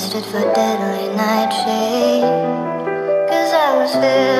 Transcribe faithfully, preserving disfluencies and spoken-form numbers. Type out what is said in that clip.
tested for deadly nightshade. Cause I was feeling